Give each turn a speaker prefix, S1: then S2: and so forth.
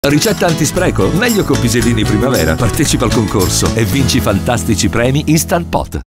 S1: Ricetta antispreco? Meglio con Pisellini Primavera. Partecipa al concorso e vinci fantastici premi Instant Pot.